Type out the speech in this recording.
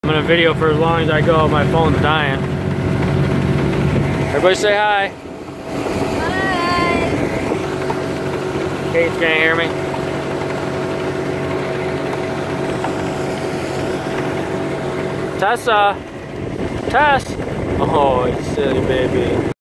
I'm gonna video for as long as I go. My phone's dying. Everybody say hi. Hi. Kate's gonna hear me. Tessa. Tess. Oh, you silly baby.